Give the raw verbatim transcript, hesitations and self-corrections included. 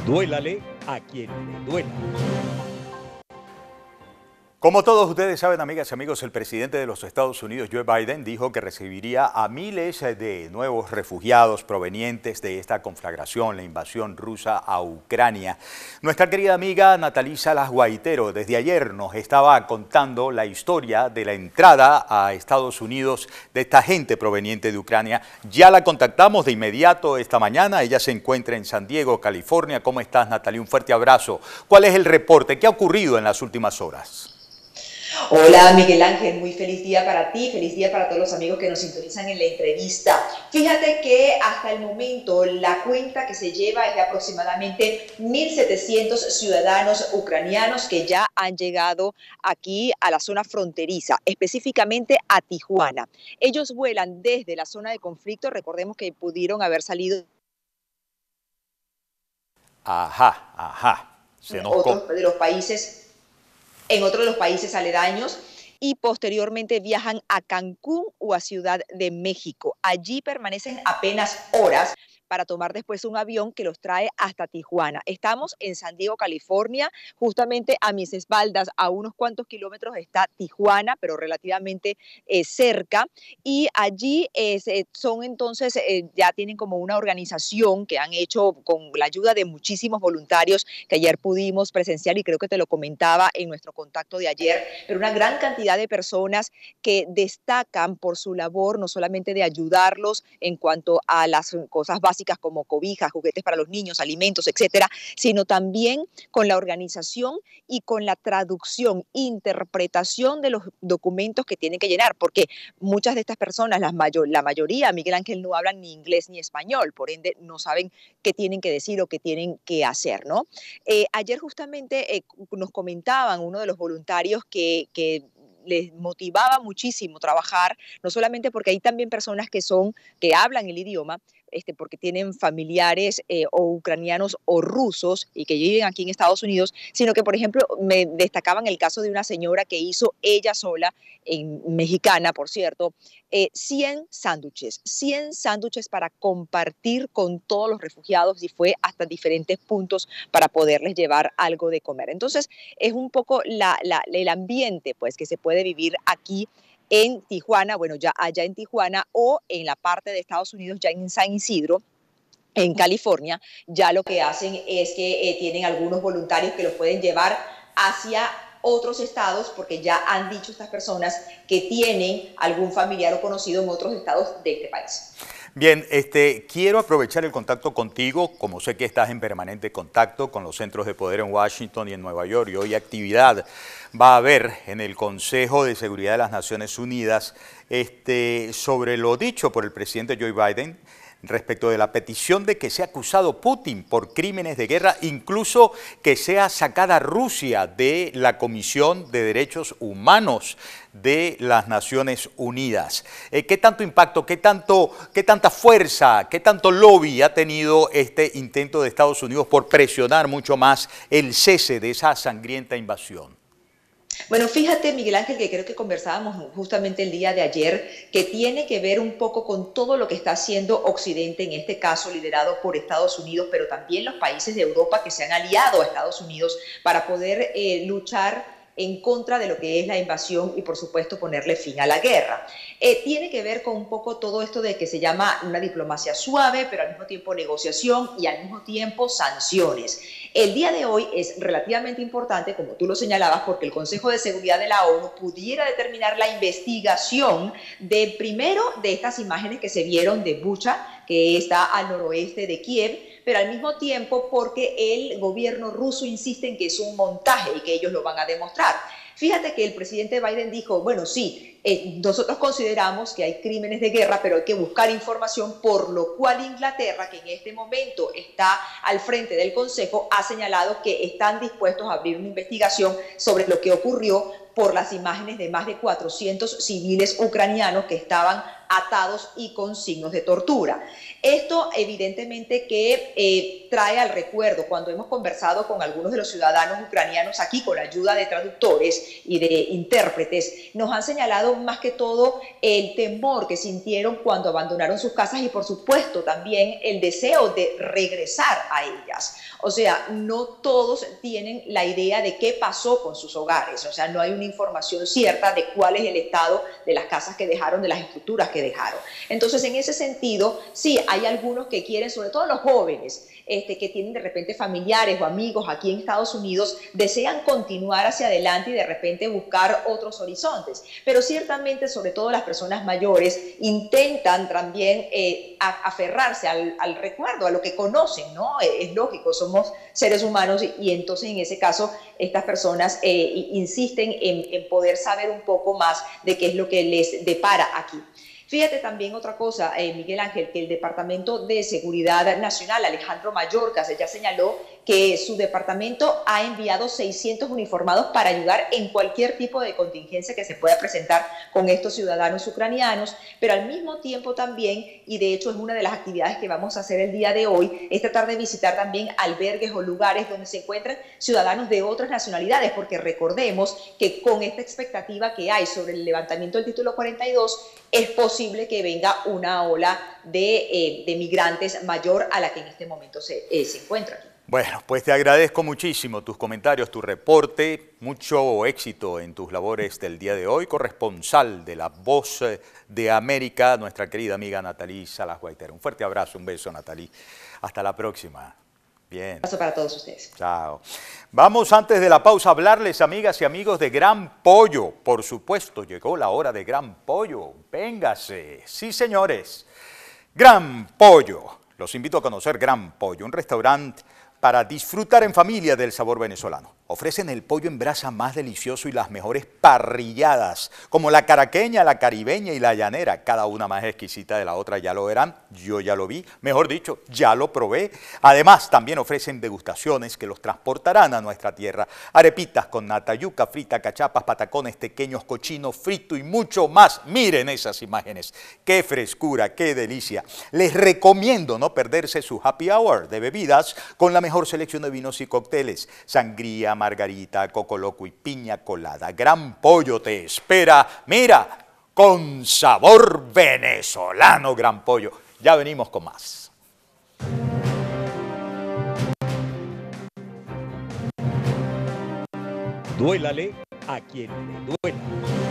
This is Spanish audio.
Duélale a quien le duela. Como todos ustedes saben, amigas y amigos, el presidente de los Estados Unidos, Joe Biden, dijo que recibiría a miles de nuevos refugiados provenientes de esta conflagración, la invasión rusa a Ucrania. Nuestra querida amiga Natalie Salas Guaitero desde ayer nos estaba contando la historia de la entrada a Estados Unidos de esta gente proveniente de Ucrania. Ya la contactamos de inmediato esta mañana. Ella se encuentra en San Diego, California. ¿Cómo estás, Natalie? Un fuerte abrazo. ¿Cuál es el reporte? ¿Qué ha ocurrido en las últimas horas? Hola Miguel Ángel, muy feliz día para ti, feliz día para todos los amigos que nos sintonizan en la entrevista. Fíjate que hasta el momento la cuenta que se lleva es de aproximadamente mil setecientos ciudadanos ucranianos que ya han llegado aquí a la zona fronteriza, específicamente a Tijuana. Ellos vuelan desde la zona de conflicto, recordemos que pudieron haber salido. Ajá, ajá. Se nos otros de los países. en otro de los países aledaños y posteriormente viajan a Cancún o a Ciudad de México. Allí permanecen apenas horas para tomar después un avión que los trae hasta Tijuana. Estamos en San Diego, California, justamente a mis espaldas, a unos cuantos kilómetros está Tijuana, pero relativamente eh, cerca, y allí eh, son entonces, eh, ya tienen como una organización que han hecho con la ayuda de muchísimos voluntarios que ayer pudimos presenciar y creo que te lo comentaba en nuestro contacto de ayer, pero una gran cantidad de personas que destacan por su labor, no solamente de ayudarlos en cuanto a las cosas básicas, como cobijas, juguetes para los niños, alimentos, etcétera, sino también con la organización y con la traducción, interpretación de los documentos que tienen que llenar, porque muchas de estas personas, la, mayor, la mayoría, Miguel Ángel, no hablan ni inglés ni español, por ende no saben qué tienen que decir o qué tienen que hacer, ¿no? Eh, ayer justamente eh, nos comentaban uno de los voluntarios que, que les motivaba muchísimo trabajar, no solamente porque hay también personas que son, que hablan el idioma, este, porque tienen familiares eh, o ucranianos o rusos y que viven aquí en Estados Unidos, sino que, por ejemplo, me destacaban el caso de una señora que hizo ella sola, en, mexicana, por cierto, eh, cien sándwiches, cien sándwiches para compartir con todos los refugiados y fue hasta diferentes puntos para poderles llevar algo de comer. Entonces, es un poco la, la, el ambiente pues, que se puede vivir aquí en Tijuana, bueno, ya allá en Tijuana o en la parte de Estados Unidos, ya en San Isidro, en California, ya lo que hacen es que eh, tienen algunos voluntarios que los pueden llevar hacia otros estados, porque ya han dicho estas personas que tienen algún familiar o conocido en otros estados de este país. Bien, este, quiero aprovechar el contacto contigo, como sé que estás en permanente contacto con los centros de poder en Washington y en Nueva York, y hoy actividad va a haber en el Consejo de Seguridad de las Naciones Unidas este, sobre lo dicho por el presidente Joe Biden respecto de la petición de que sea acusado Putin por crímenes de guerra, incluso que sea sacada Rusia de la Comisión de Derechos Humanos de las Naciones Unidas. Eh, ¿Qué tanto impacto, qué, tanto, qué tanta fuerza, qué tanto lobby ha tenido este intento de Estados Unidos por presionar mucho más el cese de esa sangrienta invasión? Bueno, fíjate, Miguel Ángel, que creo que conversábamos justamente el día de ayer, que tiene que ver un poco con todo lo que está haciendo Occidente, en este caso liderado por Estados Unidos, pero también los países de Europa que se han aliado a Estados Unidos para poder eh, luchar en contra de lo que es la invasión y, por supuesto, ponerle fin a la guerra. Eh, tiene que ver con un poco todo esto de que se llama una diplomacia suave, pero al mismo tiempo negociación y al mismo tiempo sanciones. El día de hoy es relativamente importante, como tú lo señalabas, porque el Consejo de Seguridad de la ONU pudiera determinar la investigación de, primero, de estas imágenes que se vieron de Bucha, que está al noroeste de Kiev, pero al mismo tiempo porque el gobierno ruso insiste en que es un montaje y que ellos lo van a demostrar. Fíjate que el presidente Biden dijo, bueno, sí, eh, nosotros consideramos que hay crímenes de guerra, pero hay que buscar información, por lo cual Inglaterra, que en este momento está al frente del Consejo, ha señalado que están dispuestos a abrir una investigación sobre lo que ocurrió por las imágenes de más de cuatrocientos civiles ucranianos que estaban atados y con signos de tortura. Esto evidentemente que eh, trae al recuerdo, cuando hemos conversado con algunos de los ciudadanos ucranianos aquí con la ayuda de traductores y de intérpretes, nos han señalado más que todo el temor que sintieron cuando abandonaron sus casas y por supuesto también el deseo de regresar a ellas. O sea, no todos tienen la idea de qué pasó con sus hogares, o sea, no hay una información cierta de cuál es el estado de las casas que dejaron, de las estructuras que dejaron. Entonces, en ese sentido, sí, hay algunos que quieren, sobre todo los jóvenes, este, que tienen de repente familiares o amigos aquí en Estados Unidos, desean continuar hacia adelante y de repente buscar otros horizontes. Pero ciertamente, sobre todo las personas mayores, intentan también eh, aferrarse al, al recuerdo, a lo que conocen, ¿no? Es lógico, somos seres humanos y, y entonces en ese caso estas personas eh, insisten en, en poder saber un poco más de qué es lo que les depara aquí. Fíjate también otra cosa, eh, Miguel Ángel, que el Departamento de Seguridad Nacional, Alejandro Mayorkas, ya señaló que su departamento ha enviado seiscientos uniformados para ayudar en cualquier tipo de contingencia que se pueda presentar con estos ciudadanos ucranianos, pero al mismo tiempo también, y de hecho es una de las actividades que vamos a hacer el día de hoy, es tratar de visitar también albergues o lugares donde se encuentran ciudadanos de otras nacionalidades, porque recordemos que con esta expectativa que hay sobre el levantamiento del título cuarenta y dos, es posible que venga una ola de, eh, de migrantes mayor a la que en este momento se, eh, se encuentra aquí. Bueno, pues te agradezco muchísimo tus comentarios, tu reporte, mucho éxito en tus labores del día de hoy. Corresponsal de La Voz de América, nuestra querida amiga Nathalie Salas Guaitero. Un fuerte abrazo, un beso, Nathalie. Hasta la próxima. Bien. Un abrazo para todos ustedes. Chao. Vamos antes de la pausa a hablarles, amigas y amigos, de Gran Pollo. Por supuesto, llegó la hora de Gran Pollo. Véngase. Sí, señores. Gran Pollo. Los invito a conocer Gran Pollo, un restaurante para disfrutar en familia del sabor venezolano. Ofrecen el pollo en brasa más delicioso y las mejores parrilladas, como la caraqueña, la caribeña y la llanera, cada una más exquisita de la otra, ya lo verán, yo ya lo vi, mejor dicho, ya lo probé. Además, también ofrecen degustaciones que los transportarán a nuestra tierra, arepitas con nata, yuca frita, cachapas, patacones, tequeños, cochino frito y mucho más. Miren esas imágenes, qué frescura, qué delicia. Les recomiendo no perderse su happy hour de bebidas con la mejor selección de vinos y cócteles, sangría, margarita, coco loco y piña colada. Gran Pollo te espera, mira, con sabor venezolano. Gran Pollo. Ya venimos con más. Duélale a quien le duela.